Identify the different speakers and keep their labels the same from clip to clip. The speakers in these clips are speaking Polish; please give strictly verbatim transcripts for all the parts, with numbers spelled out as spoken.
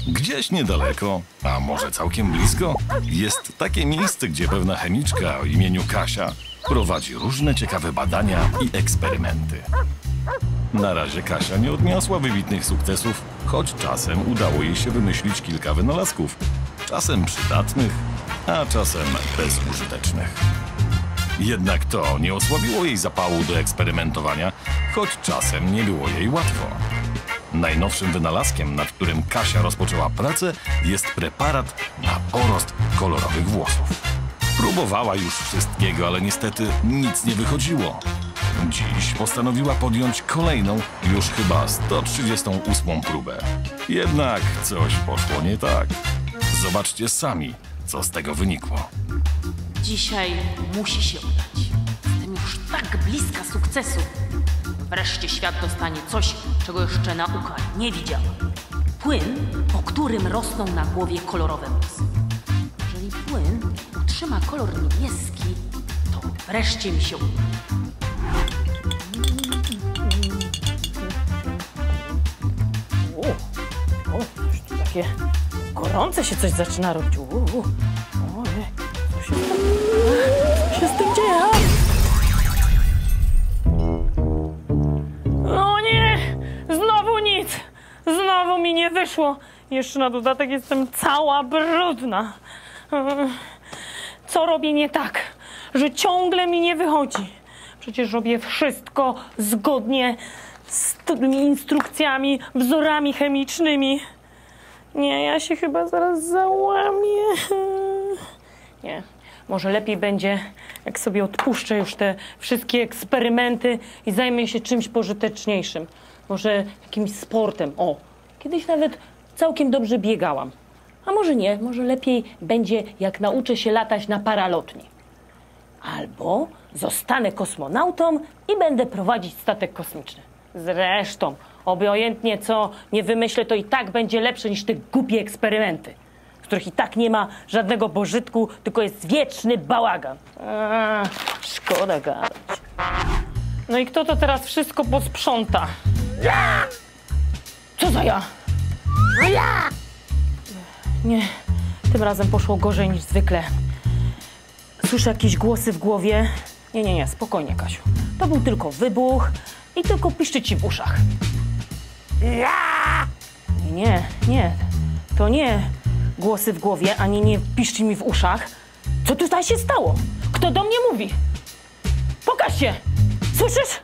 Speaker 1: Gdzieś niedaleko, a może całkiem blisko, jest takie miejsce, gdzie pewna chemiczka o imieniu Kasia prowadzi różne ciekawe badania i eksperymenty. Na razie Kasia nie odniosła wybitnych sukcesów, choć czasem udało jej się wymyślić kilka wynalazków. Czasem przydatnych, a czasem bezużytecznych. Jednak to nie osłabiło jej zapału do eksperymentowania, choć czasem nie było jej łatwo. Najnowszym wynalazkiem, nad którym Kasia rozpoczęła pracę, jest preparat na porost kolorowych włosów. Próbowała już wszystkiego, ale niestety nic nie wychodziło. Dziś postanowiła podjąć kolejną, już chyba sto trzydziestą ósmą próbę. Jednak coś poszło nie tak. Zobaczcie sami, co z tego wynikło.
Speaker 2: Dzisiaj musi się udać. Jestem już tak bliska sukcesu. Wreszcie świat dostanie coś, czego jeszcze nauka nie widziała. Płyn, po którym rosną na głowie kolorowe włosy. Jeżeli płyn utrzyma kolor niebieski, to wreszcie mi się uda.
Speaker 3: O, o, coś tu takie gorące się coś zaczyna robić. O, o, o, nie. Co się, co się z tym dzieje? No nie, znowu nic. Znowu mi nie wyszło. Jeszcze na dodatek jestem cała brudna. Co robię nie tak, że ciągle mi nie wychodzi? Przecież robię wszystko zgodnie z tymi instrukcjami, wzorami chemicznymi. Nie, ja się chyba zaraz załamię. Nie, może lepiej będzie, jak sobie odpuszczę już te wszystkie eksperymenty i zajmę się czymś pożyteczniejszym. Może jakimś sportem. O, kiedyś nawet całkiem dobrze biegałam. A może nie, może lepiej będzie, jak nauczę się latać na paralotni. Albo zostanę kosmonautą i będę prowadzić statek kosmiczny. Zresztą, obojętnie co nie wymyślę, to i tak będzie lepsze niż te głupie eksperymenty, z których i tak nie ma żadnego pożytku, tylko jest wieczny bałagan. A, szkoda gadać. No i kto to teraz wszystko posprząta?
Speaker 4: Ja!
Speaker 3: Co za ja?
Speaker 4: No ja!
Speaker 3: Nie, tym razem poszło gorzej niż zwykle. Słyszę jakieś głosy w głowie. Nie, nie, nie, spokojnie, Kasiu. To był tylko wybuch i tylko piszczy ci w uszach.
Speaker 4: Ja!
Speaker 3: Nie, nie, nie. To nie głosy w głowie, ani nie piszczy mi w uszach. Co tutaj się stało? Kto do mnie mówi? Pokaż się! Słyszysz?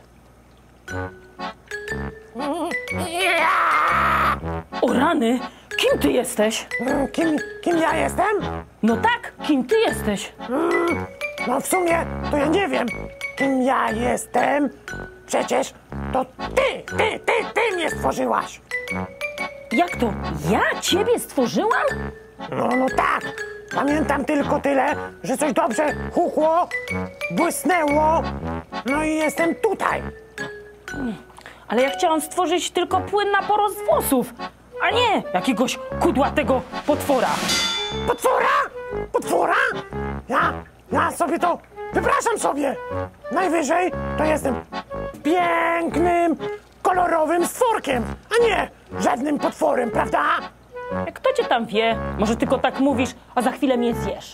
Speaker 4: Ja!
Speaker 3: O rany! Kim ty jesteś?
Speaker 4: Kim, kim ja jestem?
Speaker 3: No tak, kim ty jesteś?
Speaker 4: No w sumie to ja nie wiem, kim ja jestem. Przecież to ty, ty, ty, ty mnie stworzyłaś.
Speaker 3: Jak to? Ja ciebie stworzyłam?
Speaker 4: No, no tak. Pamiętam tylko tyle, że coś dobrze huchło, błysnęło, no i jestem tutaj.
Speaker 3: Ale ja chciałam stworzyć tylko płyn na porost włosów, a nie jakiegoś kudłatego potwora.
Speaker 4: Potwora? Potwora? Ja, ja sobie to wypraszam sobie. Najwyżej to jestem pięknym, kolorowym stworkiem, a nie żadnym potworem, prawda?
Speaker 3: Kto cię tam wie? Może tylko tak mówisz, a za chwilę mnie zjesz.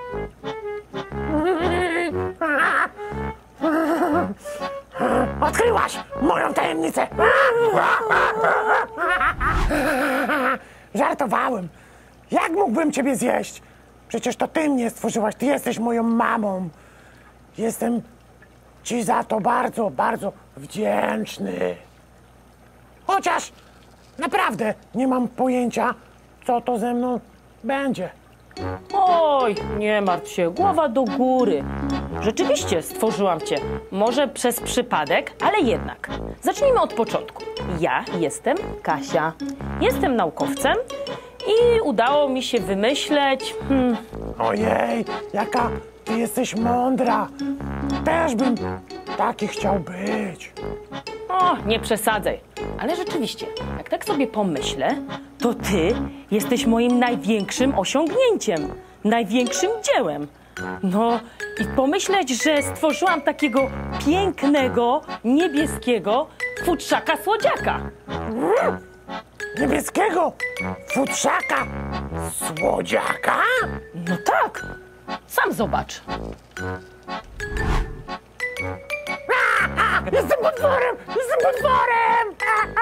Speaker 4: Odkryłaś moją tajemnicę. Żartowałem. Jak mógłbym ciebie zjeść? Przecież to ty mnie stworzyłaś, ty jesteś moją mamą. Jestem ci za to bardzo, bardzo wdzięczny. Chociaż naprawdę nie mam pojęcia, co to ze mną będzie.
Speaker 3: Oj, nie martw się, głowa do góry. Rzeczywiście stworzyłam cię. Może przez przypadek, ale jednak. Zacznijmy od początku. Ja jestem Kasia. Jestem naukowcem i udało mi się wymyśleć... Hmm,
Speaker 4: Ojej, jaka ty jesteś mądra. Też bym taki chciał być.
Speaker 3: O, nie przesadzaj. Ale rzeczywiście, jak tak sobie pomyślę, to ty jesteś moim największym osiągnięciem, największym dziełem. No i pomyśleć, że stworzyłam takiego pięknego, niebieskiego futrzaka słodziaka.
Speaker 4: niebieskiego futrzaka słodziaka?
Speaker 3: No tak, sam zobacz.
Speaker 4: Jestem potworem! Jestem potworem!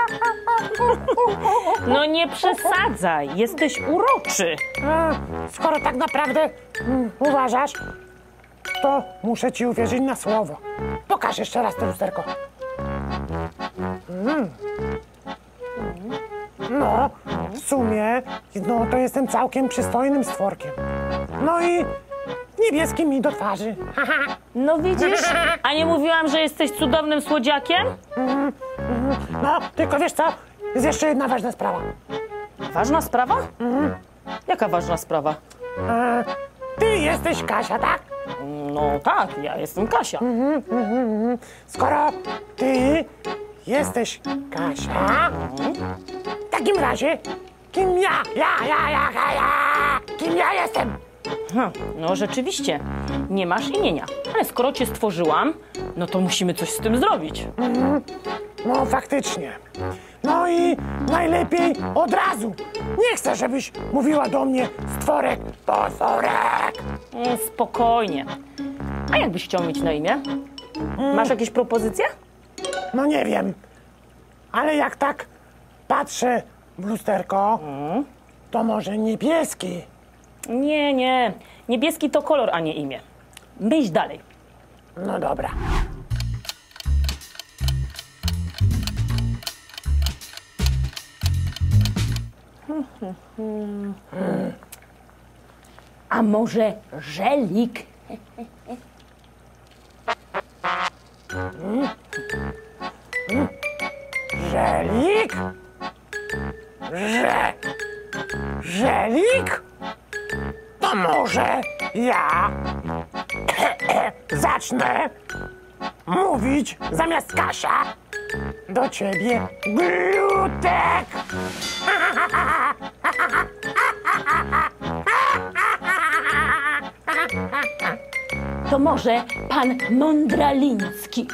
Speaker 3: No nie przesadzaj, jesteś uroczy.
Speaker 4: A, skoro tak naprawdę mm, uważasz, to muszę ci uwierzyć na słowo. Pokaż jeszcze raz to lusterko. Mm. No, w sumie, no to jestem całkiem przystojnym stworkiem. No i niebieski mi do twarzy.
Speaker 3: No widzisz, a nie mówiłam, że jesteś cudownym słodziakiem?
Speaker 4: No, tylko wiesz co? Jest jeszcze jedna ważna sprawa.
Speaker 3: Ważna sprawa? Jaka ważna sprawa?
Speaker 4: E, ty jesteś Kasia, tak?
Speaker 3: No tak, ja jestem Kasia.
Speaker 4: Skoro ty jesteś Kasia, w takim razie kim ja, ja, ja, ja, ja, ja, kim ja jestem?
Speaker 3: Hm, no rzeczywiście, nie masz imienia. Ale skoro cię stworzyłam, no to musimy coś z tym zrobić.
Speaker 4: No faktycznie. No i najlepiej od razu. Nie chcę, żebyś mówiła do mnie stworek, potworek.
Speaker 3: Mm, Spokojnie. A jak byś chciał mieć na imię? Masz jakieś propozycje?
Speaker 4: No nie wiem, ale jak tak patrzę w lusterko, to może niebieski.
Speaker 3: Nie, nie. Niebieski to kolor, a nie imię. Myśl dalej.
Speaker 4: No dobra.
Speaker 3: A może żelik?
Speaker 4: Żelik? Że... Żelik? To może ja zacznę mówić zamiast Kasia do ciebie Glutek.
Speaker 3: To może pan Mądraliński.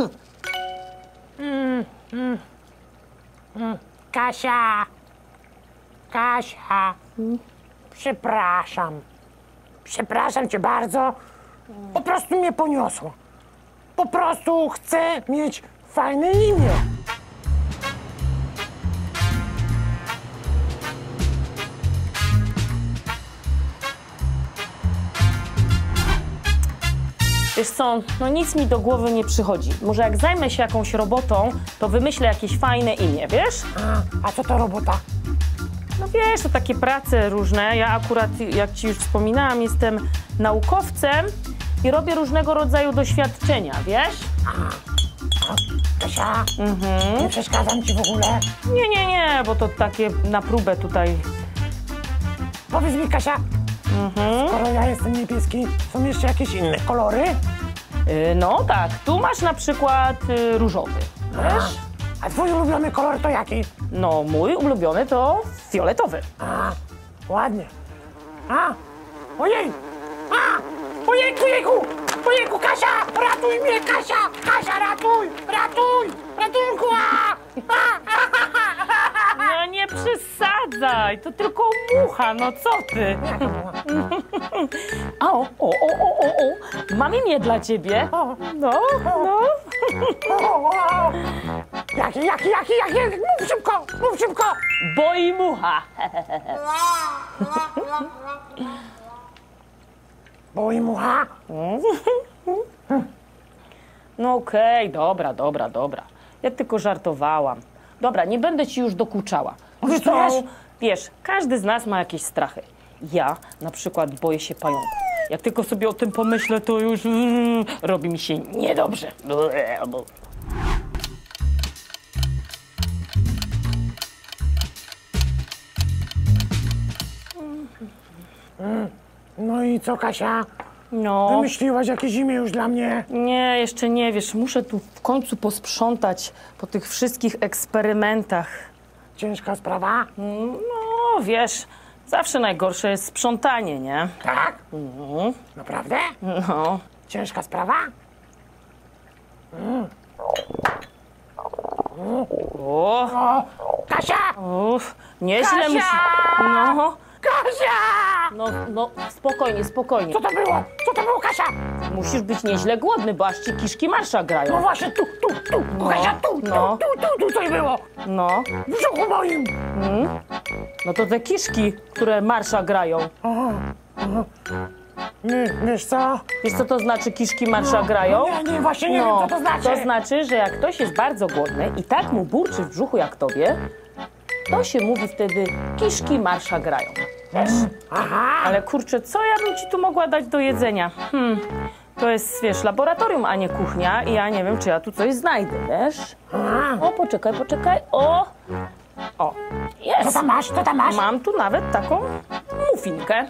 Speaker 4: Kasia, Kasia, przepraszam. Przepraszam cię bardzo. Po prostu mnie poniosło. Po prostu chcę mieć fajne imię.
Speaker 3: Wiesz co, no nic mi do głowy nie przychodzi. Może jak zajmę się jakąś robotą, to wymyślę jakieś fajne imię, wiesz?
Speaker 4: A, a co to robota?
Speaker 3: No wiesz, to takie prace różne. Ja akurat, jak ci już wspominałam, jestem naukowcem i robię różnego rodzaju doświadczenia, wiesz?
Speaker 4: Kasia, nie przeszkadzam ci w ogóle.
Speaker 3: Nie, nie, nie, bo to takie na próbę tutaj.
Speaker 4: Powiedz mi, Kasia, skoro ja jestem niebieski, są jeszcze jakieś inne kolory?
Speaker 3: Yy, no tak, tu masz na przykład yy, różowy, wiesz?
Speaker 4: A twój ulubiony kolor to jaki?
Speaker 3: No, mój ulubiony to fioletowy.
Speaker 4: A, ładnie. A, ojej! A, ojejku, jejku! Ojejku, Kasia! Ratuj mnie, Kasia! Kasia, ratuj! Ratuj! Ratunku! A!
Speaker 3: No nie przesadzaj, to tylko mucha, no co ty? A, o, o, o, o, o, o, mam imię dla ciebie.
Speaker 4: O.
Speaker 3: No, no.
Speaker 4: O, o. Jaki, jaki, jaki, jaki? Mów szybko! Mów szybko!
Speaker 3: Boi mucha.
Speaker 4: Boi mucha?
Speaker 3: No okej, dobra, dobra, dobra. Ja tylko żartowałam. Dobra, nie będę ci już dokuczała.
Speaker 4: Obiecujesz?
Speaker 3: Zresztą, wiesz, każdy z nas ma jakieś strachy. Ja na przykład boję się pająków. Jak tylko sobie o tym pomyślę, to już mm, robi mi się niedobrze.
Speaker 4: No i co, Kasia?
Speaker 3: No,
Speaker 4: Wymyśliłaś jakieś imię już dla mnie?
Speaker 3: nie, jeszcze nie, wiesz, muszę tu w końcu posprzątać po tych wszystkich eksperymentach.
Speaker 4: Ciężka sprawa?
Speaker 3: No, wiesz, zawsze najgorsze jest sprzątanie, nie?
Speaker 4: Tak? Naprawdę?
Speaker 3: No.
Speaker 4: Ciężka sprawa? Mm.
Speaker 3: O,
Speaker 4: O, Kasia!
Speaker 3: uff, nieźle
Speaker 4: Kasia!
Speaker 3: musi... No,
Speaker 4: Kasia!
Speaker 3: no, no, spokojnie, spokojnie.
Speaker 4: Co to było? Co to było, Kasia?
Speaker 3: Musisz być nieźle głodny, bo aż ci kiszki marsza
Speaker 4: No
Speaker 3: grają.
Speaker 4: właśnie, tu, tu, tu, tu,
Speaker 3: No,
Speaker 4: Kasia, tu,
Speaker 3: no.
Speaker 4: tu, tu, tu, tu coś było.
Speaker 3: No,
Speaker 4: W brzuchu moim.
Speaker 3: no to te kiszki, które marsza grają.
Speaker 4: Nie, wiesz co?
Speaker 3: Wiesz, co to znaczy kiszki marsza grają?
Speaker 4: Nie, nie, właśnie nie
Speaker 3: No,
Speaker 4: wiem, co to znaczy.
Speaker 3: to znaczy, że jak ktoś jest bardzo głodny i tak mu burczy w brzuchu jak tobie, to się mówi wtedy kiszki marsza grają. Wiesz?
Speaker 4: Aha.
Speaker 3: Ale kurczę, co ja bym ci tu mogła dać do jedzenia? Hmm, to jest, wiesz, laboratorium, a nie kuchnia i ja nie wiem, czy ja tu coś znajdę, wiesz? O, poczekaj, poczekaj, o! O,
Speaker 4: Co
Speaker 3: jest!
Speaker 4: tam masz? Co tam masz?
Speaker 3: Mam tu nawet taką muffinkę.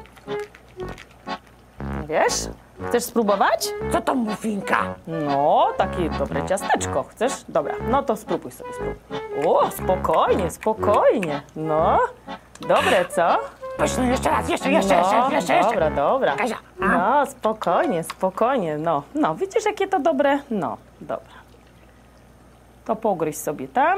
Speaker 3: Wiesz? Chcesz spróbować?
Speaker 4: Co to muffinka?
Speaker 3: No, takie dobre ciasteczko. Chcesz? Dobra, no to spróbuj sobie, spróbuj. O, spokojnie, spokojnie. No, dobre, co?
Speaker 4: Pyszny, jeszcze raz, jeszcze, jeszcze,
Speaker 3: no,
Speaker 4: jeszcze, jeszcze, jeszcze.
Speaker 3: dobra, dobra.
Speaker 4: Kasia, a?
Speaker 3: No, spokojnie, spokojnie, no. No, widzisz, jakie to dobre? No, dobra. To pogryź sobie tam.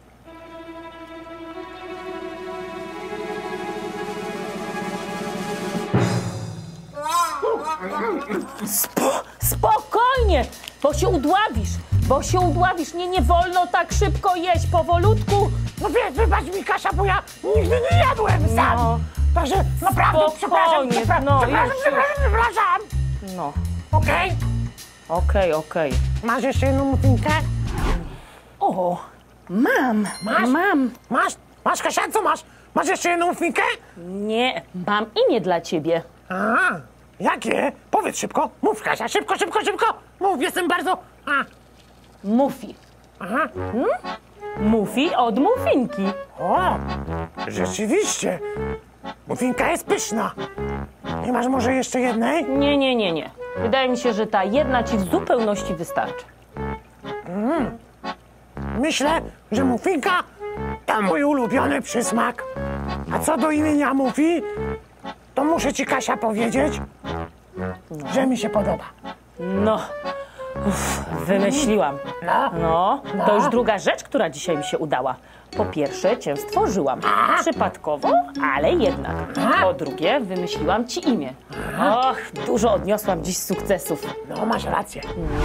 Speaker 3: Spo, spokojnie, bo się udławisz, bo się udławisz. Nie, nie wolno tak szybko jeść, powolutku.
Speaker 4: No wie, wybacz mi, Kasia, bo ja nigdy nie jadłem sam.
Speaker 3: No.
Speaker 4: Także naprawdę przepraszam,
Speaker 3: Spokojnie,
Speaker 4: przepraszam,
Speaker 3: no,
Speaker 4: przepraszam,
Speaker 3: już,
Speaker 4: przepraszam, przepraszam.
Speaker 3: No,
Speaker 4: Okej?
Speaker 3: okej, okej.
Speaker 4: Masz jeszcze jedną muffinkę?
Speaker 3: O, mam,
Speaker 4: Masz?
Speaker 3: mam.
Speaker 4: Masz? Masz, Kasia, co masz? Masz jeszcze jedną muffinkę?
Speaker 3: Nie, mam imię dla ciebie.
Speaker 4: A, jakie? Powiedz szybko. Mów, Kasia, szybko, szybko, szybko. Mów, jestem bardzo... A,
Speaker 3: Mufi.
Speaker 4: aha.
Speaker 3: Mufi od muffinki.
Speaker 4: O, rzeczywiście. Muffinka jest pyszna. Nie masz może jeszcze jednej?
Speaker 3: Nie, nie, nie, nie. Wydaje mi się, że ta jedna ci w zupełności wystarczy.
Speaker 4: Myślę, że muffinka to mój ulubiony przysmak. A co do imienia Mufi, to muszę ci, Kasia, powiedzieć, że mi się podoba.
Speaker 3: No, uff, wymyśliłam.
Speaker 4: No,
Speaker 3: No,
Speaker 4: No.
Speaker 3: to już druga rzecz, która dzisiaj mi się udała. Po pierwsze, cię stworzyłam. Przypadkowo, ale jednak. Po drugie, wymyśliłam ci imię. Och, dużo odniosłam dziś sukcesów.
Speaker 4: no masz rację.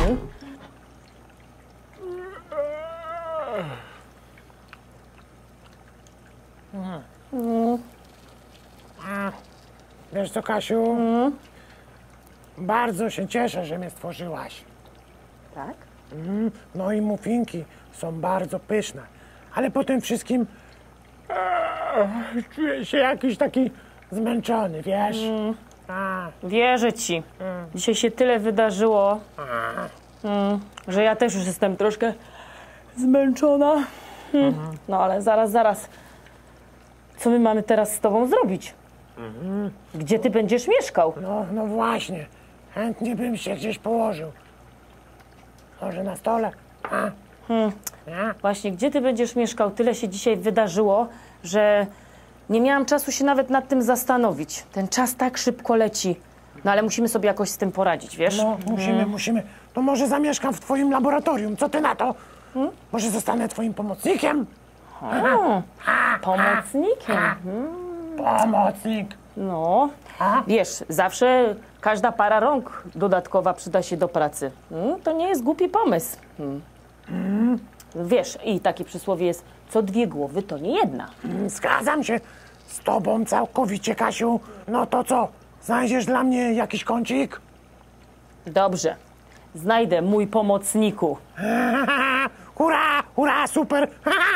Speaker 4: A, wiesz co, Kasiu? Bardzo się cieszę, że mnie stworzyłaś.
Speaker 3: Tak?
Speaker 4: No i muffinki są bardzo pyszne. Ale po tym wszystkim e, czuję się jakiś taki zmęczony, wiesz? A,
Speaker 3: Wierzę ci. Dzisiaj się tyle wydarzyło, mm, że ja też już jestem troszkę zmęczona. Mm. No ale zaraz, zaraz. Co my mamy teraz z tobą zrobić? Gdzie ty będziesz mieszkał?
Speaker 4: no, no właśnie. Chętnie bym się gdzieś położył. Może na stole? A, nie?
Speaker 3: Właśnie, gdzie ty będziesz mieszkał? Tyle się dzisiaj wydarzyło, że nie miałam czasu się nawet nad tym zastanowić. Ten czas tak szybko leci. No ale musimy sobie jakoś z tym poradzić, wiesz?
Speaker 4: No, musimy, musimy. To może zamieszkam w twoim laboratorium. Co ty na to? Może zostanę twoim pomocnikiem?
Speaker 3: O, pomocnikiem.
Speaker 4: Pomocnik.
Speaker 3: No,
Speaker 4: A?
Speaker 3: wiesz, zawsze każda para rąk dodatkowa przyda się do pracy. Mm, to nie jest głupi pomysł. Mm. Wiesz, i takie przysłowie jest, co dwie głowy, to nie jedna.
Speaker 4: Mm, Zgadzam się z tobą całkowicie, Kasiu. No to co? Znajdziesz dla mnie jakiś kącik?
Speaker 3: Dobrze, znajdę mój pomocniku.
Speaker 4: Hurra, hurra, super!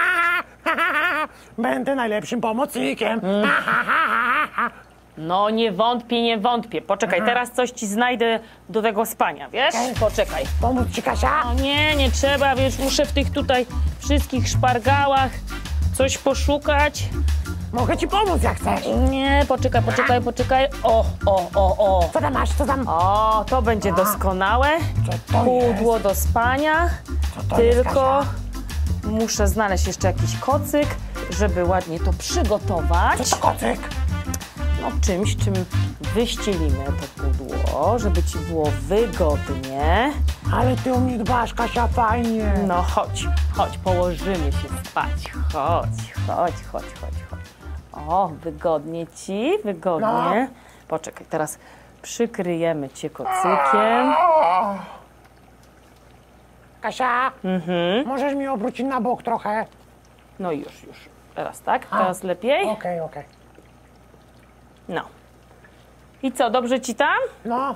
Speaker 4: Będę najlepszym pomocnikiem.
Speaker 3: No nie wątpię, nie wątpię. Poczekaj, teraz coś ci znajdę do tego spania, wiesz?
Speaker 4: Okej.
Speaker 3: Poczekaj.
Speaker 4: Pomóc ci, Kasia?
Speaker 3: O nie, nie trzeba, wiesz, muszę w tych tutaj wszystkich szpargałach coś poszukać.
Speaker 4: Mogę ci pomóc, jak chcesz.
Speaker 3: Nie, poczekaj, poczekaj, poczekaj. O, o, o, o.
Speaker 4: Co tam masz? Co tam?
Speaker 3: O, to będzie doskonałe.
Speaker 4: Co to
Speaker 3: Pudło do spania.
Speaker 4: Co to jest,
Speaker 3: Tylko
Speaker 4: Kasia?
Speaker 3: muszę znaleźć jeszcze jakiś kocyk, żeby ładnie to przygotować.
Speaker 4: Co to kocyk?
Speaker 3: No czymś, czym wyścielimy to pudło, żeby ci było wygodnie.
Speaker 4: Ale ty o mnie dbasz, Kasia, fajnie.
Speaker 3: No chodź, chodź, położymy się spać. Chodź, chodź, chodź, chodź, chodź. O, wygodnie ci, wygodnie.
Speaker 4: No.
Speaker 3: Poczekaj, teraz przykryjemy cię kocykiem.
Speaker 4: Kasia,
Speaker 3: Mhm.
Speaker 4: możesz mi obrócić na bok trochę?
Speaker 3: No już, już. Teraz tak? Teraz lepiej?
Speaker 4: Okej, okej.
Speaker 3: No. I co, dobrze ci tam?
Speaker 4: No.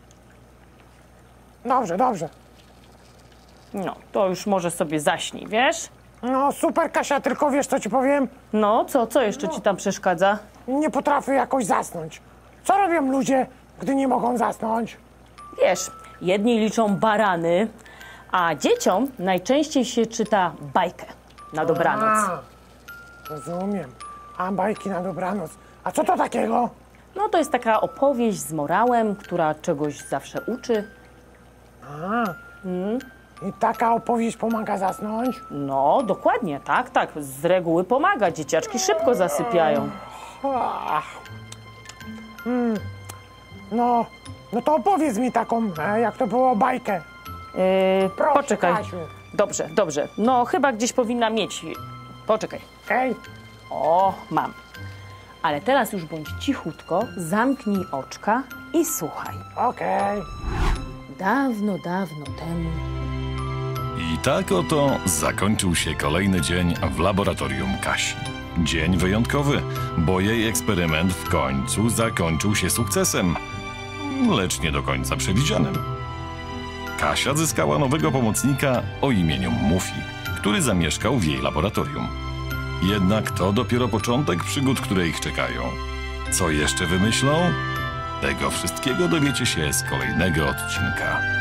Speaker 4: Dobrze, dobrze.
Speaker 3: No, to już może sobie zaśnij, wiesz?
Speaker 4: No super, Kasia, tylko wiesz, co ci powiem?
Speaker 3: No, co, co jeszcze ci tam przeszkadza?
Speaker 4: Nie potrafię jakoś zasnąć. Co robią ludzie, gdy nie mogą zasnąć?
Speaker 3: Wiesz, jedni liczą barany, a dzieciom najczęściej się czyta bajkę na dobranoc.
Speaker 4: A, rozumiem. A bajki na dobranoc. A co to takiego?
Speaker 3: No, to jest taka opowieść z morałem, która czegoś zawsze uczy.
Speaker 4: A, i taka opowieść pomaga zasnąć?
Speaker 3: No, dokładnie, tak, tak. Z reguły pomaga. Dzieciaczki szybko zasypiają.
Speaker 4: Ach. Mm. No, no to opowiedz mi taką, e, jak to było, bajkę.
Speaker 3: Yy,
Speaker 4: Proszę,
Speaker 3: poczekaj.
Speaker 4: Kasiu.
Speaker 3: Dobrze, dobrze. No, chyba gdzieś powinna mieć. Poczekaj.
Speaker 4: Okej?
Speaker 3: O, mam. Ale teraz już bądź cichutko, zamknij oczka i słuchaj.
Speaker 4: Okej.
Speaker 3: Dawno, dawno temu.
Speaker 1: I tak oto zakończył się kolejny dzień w laboratorium Kasi. Dzień wyjątkowy, bo jej eksperyment w końcu zakończył się sukcesem, lecz nie do końca przewidzianym. Kasia zyskała nowego pomocnika o imieniu Mufi, który zamieszkał w jej laboratorium. Jednak to dopiero początek przygód, które ich czekają. Co jeszcze wymyślą? Tego wszystkiego dowiecie się z kolejnego odcinka.